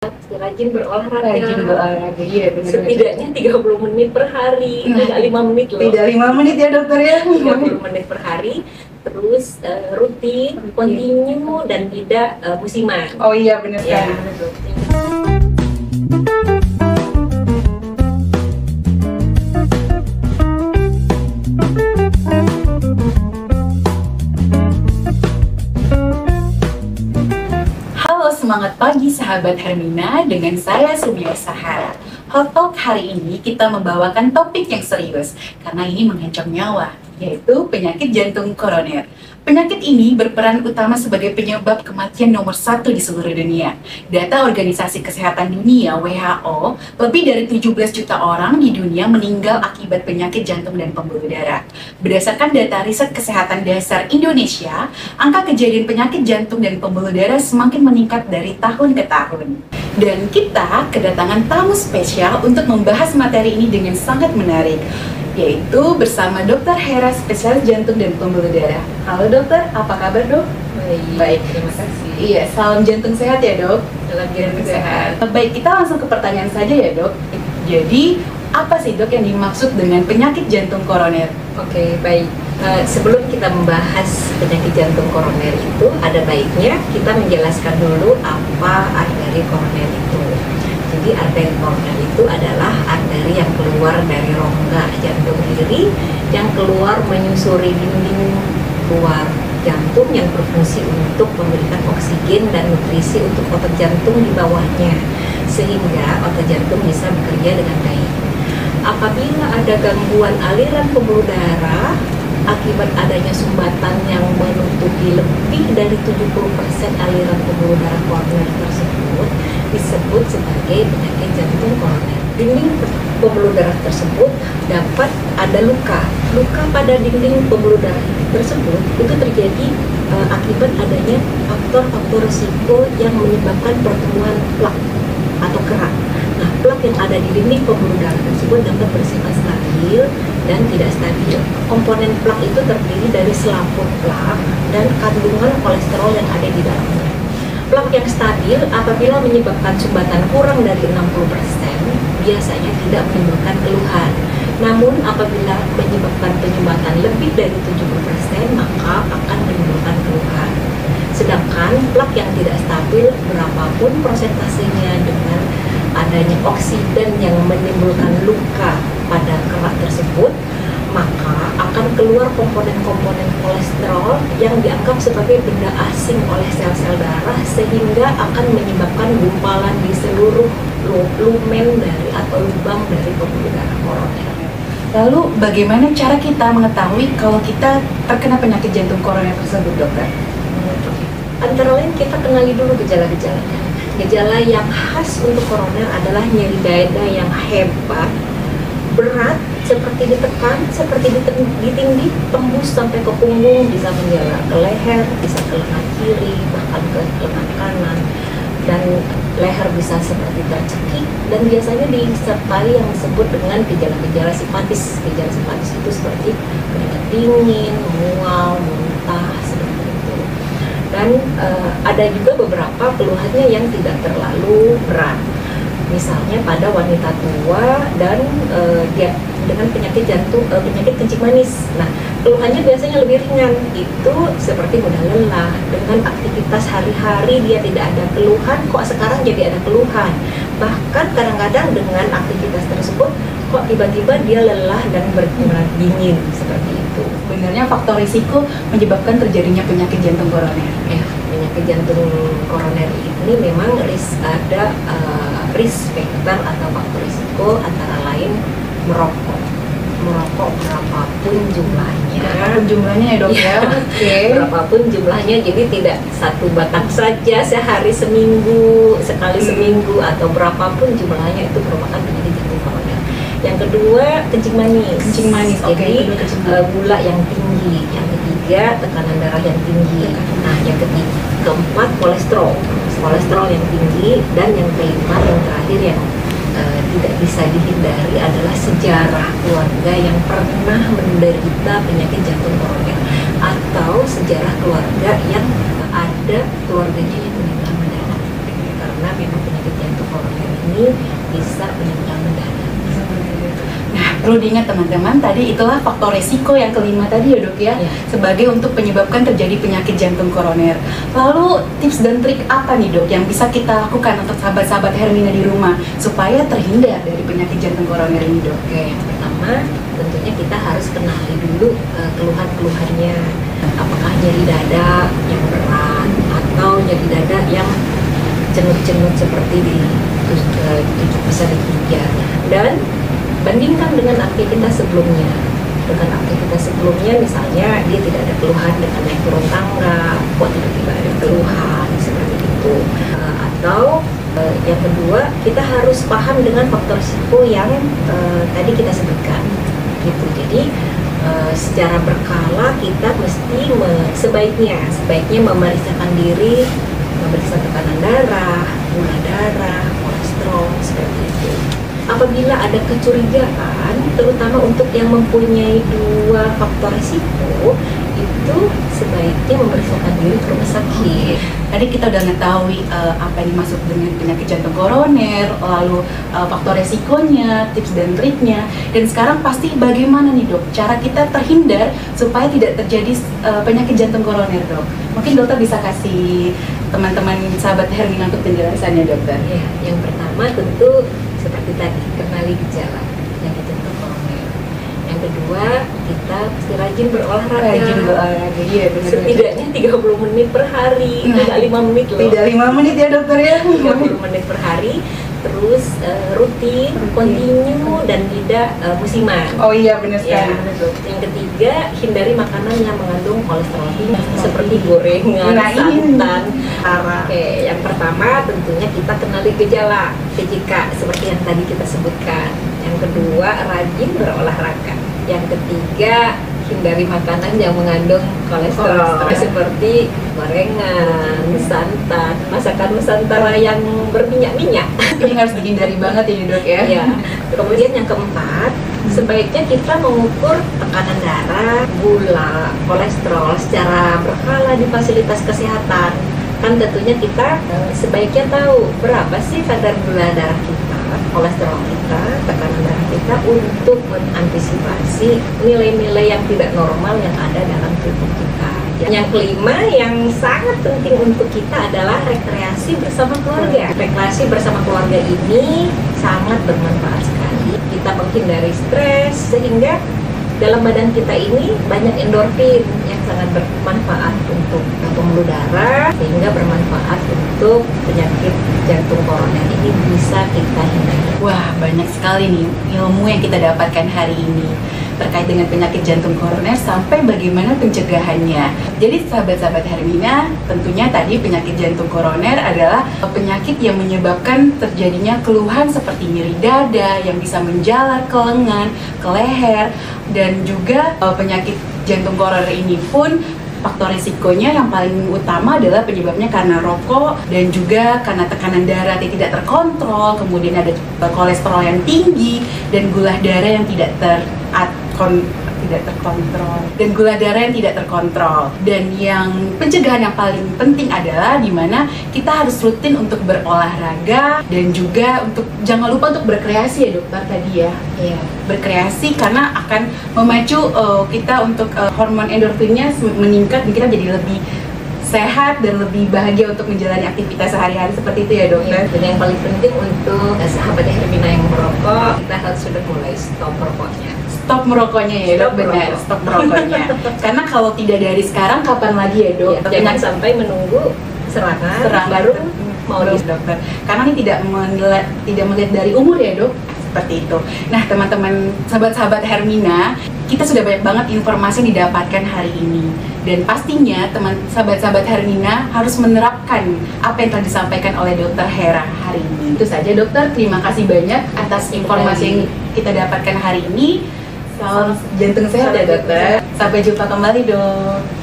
Rajin berolahraga. Rajin berolahraga, iya benar. Setidaknya 30 menit per hari, enggak 5 menit loh. Tidak 5 menit ya dokter ya. 30 menit per hari, terus rutin, kontinu dan tidak musiman. Oh iya benar Ya. sekali. Halo semangat pagi sahabat Hermina, dengan saya Sumia Sahara. Hot Talk hari ini kita membawakan topik yang serius karena ini mengancam nyawa, yaitu penyakit jantung koroner. Penyakit ini berperan utama sebagai penyebab kematian nomor 1 di seluruh dunia. Data Organisasi Kesehatan Dunia (WHO), lebih dari 17 juta orang di dunia meninggal akibat penyakit jantung dan pembuluh darah. Berdasarkan data Riset Kesehatan Dasar Indonesia, angka kejadian penyakit jantung dan pembuluh darah semakin meningkat dari tahun ke tahun. Dan kita kedatangan tamu spesial untuk membahas materi ini dengan sangat menarik, yaitu bersama Dr. Hera, spesialis jantung dan pembuluh darah. Halo dokter, apa kabar dok? Baik, terima kasih. Iya, salam jantung sehat ya dok. Dalam jantung sehat. Baik, kita langsung ke pertanyaan saja ya dok. Jadi, apa sih dok yang dimaksud dengan penyakit jantung koroner? Oke, baik. Sebelum kita membahas penyakit jantung koroner itu, ada baiknya kita menjelaskan dulu apa arteri koroner itu. Jadi arteri koroner itu adalah arteri yang keluar dari rongga jantung kiri, yang keluar menyusuri dinding luar jantung yang berfungsi untuk memberikan oksigen dan nutrisi untuk otot jantung di bawahnya, sehingga otot jantung bisa bekerja dengan baik. Apabila ada gangguan aliran pembuluh darah akibat adanya sumbatan yang menutupi lebih dari 70% aliran pembuluh darah koroner tersebut, disebut sebagai penyakit jantung koroner. Dinding pembuluh darah tersebut dapat ada luka. Luka pada dinding pembuluh darah tersebut itu terjadi akibat adanya faktor-faktor risiko yang menyebabkan pertumbuhan plak atau kerak. Nah, plak yang ada di dinding pembuluh darah tersebut dapat bersifat stabil dan tidak stabil. Komponen plak itu terdiri dari selaput plak dan kandungan kolesterol yang ada di dalamnya. Plak yang stabil apabila menyebabkan sumbatan kurang dari 60% biasanya tidak menimbulkan keluhan. Namun apabila menyebabkan penyumbatan lebih dari 70% maka akan menimbulkan keluhan. Sedangkan plak yang tidak stabil berapapun persentasenya dengan adanya oksigen yang menimbulkan luka pada kerak tersebut, maka akan keluar komponen-komponen kolesterol yang dianggap sebagai benda asing oleh sel-sel darah, sehingga akan menyebabkan gumpalan di seluruh lumen dari atau lubang dari pembuluh darah koroner. Lalu bagaimana cara kita mengetahui kalau kita terkena penyakit jantung koroner tersebut dokter? Antara lain kita kenali dulu gejala-gejalanya. Gejala yang khas untuk koroner adalah nyeri dada yang hebat, berat, seperti ditekan, seperti ditindih, tembus sampai ke punggung, bisa menjalar ke leher, bisa ke lengan kiri, bahkan ke lengan kanan, dan leher bisa seperti tercekik, dan biasanya disertai yang disebut dengan gejala-gejala simpatis. Gejala simpatis itu seperti keringat dingin, mual, muntah, seperti itu. Dan ada juga beberapa keluhannya yang tidak terlalu berat. Misalnya pada wanita tua dan dia dengan penyakit jantung, penyakit kencing manis. Nah, keluhannya biasanya lebih ringan, itu seperti mudah lelah. Dengan aktivitas hari-hari dia tidak ada keluhan, kok sekarang jadi ada keluhan. Bahkan kadang-kadang dengan aktivitas tersebut, kok tiba-tiba dia lelah dan berkeringat dingin, seperti itu. Sebenarnya faktor risiko menyebabkan terjadinya penyakit jantung koroner. Ya, penyakit jantung koroner ini memang ada risk factor atau faktor risiko, antara lain merokok berapapun jumlahnya. Berapapun jumlahnya ya dok ya? Oke. Berapapun jumlahnya, jadi tidak satu batang saja sehari seminggu, sekali seminggu, atau berapapun jumlahnya itu merupakan penyakit jantung koroner. Yang kedua, kencing manis. Kencing manis, Jadi oke, gula yang tinggi. Yang ketiga, tekanan darah yang tinggi. Nah, yang keempat, kolesterol yang tinggi. Dan yang kelima, yang terakhir yang tidak bisa dihindari adalah sejarah keluarga yang pernah menderita penyakit jantung koroner, atau sejarah keluarga yang ada keluarganya yang meninggal mendadak karena memang penyakit jantung ini bisa meninggal mendadak. Nah, perlu diingat teman-teman, tadi itulah faktor resiko yang kelima tadi ya dok ya, sebagai untuk penyebabkan terjadi penyakit jantung koroner. Lalu tips dan trik apa nih dok yang bisa kita lakukan untuk sahabat-sahabat Hermina di rumah supaya terhindar dari penyakit jantung koroner ini dok? Oke, yang pertama tentunya kita harus kenali dulu keluhan-keluhannya. Apakah nyeri dada yang berat atau nyeri dada yang cenut-cenut seperti di tujuh besar giga, dan bandingkan dengan aktivitas sebelumnya. Dengan aktivitas sebelumnya, misalnya dia tidak ada keluhan dengan naik turun tangga, kok tiba-tiba ada keluhan seperti itu. Atau yang kedua, kita harus paham dengan faktor risiko yang tadi kita sebutkan. Gitu. Jadi secara berkala kita mesti sebaiknya memeriksakan diri, memeriksa tekanan darah, gula darah, kolesterol seperti itu. Apabila ada kecurigaan, terutama untuk yang mempunyai dua faktor risiko, itu sebaiknya memeriksakan diri ke rumah sakit. Tadi kita udah mengetahui apa yang dimaksud dengan penyakit jantung koroner, lalu faktor resikonya, tips dan triknya, dan sekarang pasti bagaimana nih dok cara kita terhindar supaya tidak terjadi penyakit jantung koroner dok. Mungkin dokter bisa kasih teman-teman sahabat Hermina untuk penjelasannya dokter. Ya, yang pertama tentu seperti tadi, kenali gejala penyakit jantung koroner. Yang kedua, kita mesti rajin berolahraga. Iya benar. Setidaknya 30 menit per hari, tidak 5 menit loh. Tidak 5 menit ya dokter ya. 30 menit per hari, terus rutin, kontinu, dan tidak musiman. Oh iya benar sekali. Ya. Yang ketiga, hindari makanan yang mengandung kolesterol tinggi seperti gorengan, santan, hara. Oke, yang pertama tentunya kita kenali gejala PJK seperti yang tadi kita sebutkan. Yang kedua, rajin berolahraga. Yang ketiga, hindari makanan yang mengandung kolesterol seperti gorengan, santan, masakan Nusantara yang berminyak-minyak. Ini harus dihindari banget ya dok ya. Ya. Kemudian yang keempat, sebaiknya kita mengukur tekanan darah, gula, kolesterol secara berkala di fasilitas kesehatan. Kan tentunya kita sebaiknya tahu berapa sih kadar gula darah kita, kolesterol kita, tekanan darah kita, untuk mengantisipasi nilai-nilai yang tidak normal yang ada dalam tubuh kita. Yang kelima yang sangat penting untuk kita adalah rekreasi bersama keluarga. Rekreasi bersama keluarga ini sangat bermanfaat sekali. Kita menghindari stres sehingga dalam badan kita ini banyak endorfin yang sangat bermanfaat untuk pembuluh darah, sehingga bermanfaat untuk penyakit jantung koroner ini bisa kita hindari. Wah, banyak sekali nih ilmu yang kita dapatkan hari ini terkait dengan penyakit jantung koroner sampai bagaimana pencegahannya. Jadi sahabat-sahabat Hermina, tentunya tadi penyakit jantung koroner adalah penyakit yang menyebabkan terjadinya keluhan seperti nyeri dada yang bisa menjalar ke lengan, ke leher, dan juga penyakit jantung koroner ini pun faktor risikonya yang paling utama adalah penyebabnya karena rokok dan juga karena tekanan darah yang tidak terkontrol, kemudian ada kolesterol yang tinggi dan gula darah yang tidak terkontrol dan yang pencegahan yang paling penting adalah dimana kita harus rutin untuk berolahraga dan juga untuk jangan lupa untuk berkreasi ya dokter tadi ya. Iya. Berkreasi karena akan memacu kita untuk hormon endorfinnya meningkat dan kita jadi lebih sehat dan lebih bahagia untuk menjalani aktivitas sehari-hari seperti itu ya dokter. Dan yang paling penting untuk sahabat Hermina yang merokok, kita harus sudah mulai stop rokoknya. Stop merokoknya ya dok, benar, stop merokoknya. Karena kalau tidak dari sekarang, kapan lagi ya dok? Ya, jangan sampai menunggu serangan baru mau di dokter. Karena ini tidak melihat dari umur ya dok, seperti itu. Nah teman-teman, sahabat-sahabat Hermina, kita sudah banyak banget informasi yang didapatkan hari ini. Dan pastinya sahabat-sahabat Hermina harus menerapkan apa yang telah disampaikan oleh Dokter Hera hari ini. Itu saja dokter, terima kasih banyak atas informasi yang kita dapatkan hari ini. Salam jantung sehat ya dokter. Sampai jumpa kembali dok.